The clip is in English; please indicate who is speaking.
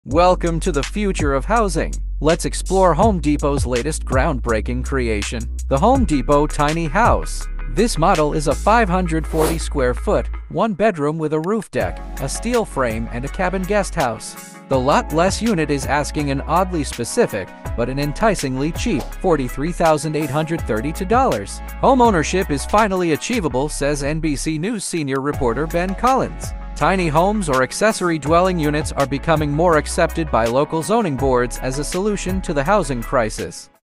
Speaker 1: Welcome to the future of housing. Let's explore Home Depot's latest groundbreaking creation, the Home Depot Tiny House. This model is a 540 square foot, one bedroom with a roof deck, a steel frame, and a cabin guest house. The lot less unit is asking an oddly specific, but an enticingly cheap $43,832. Home ownership is finally achievable, says NBC News senior reporter Ben Collins. Tiny homes or accessory dwelling units are becoming more accepted by local zoning boards as a solution to the housing crisis.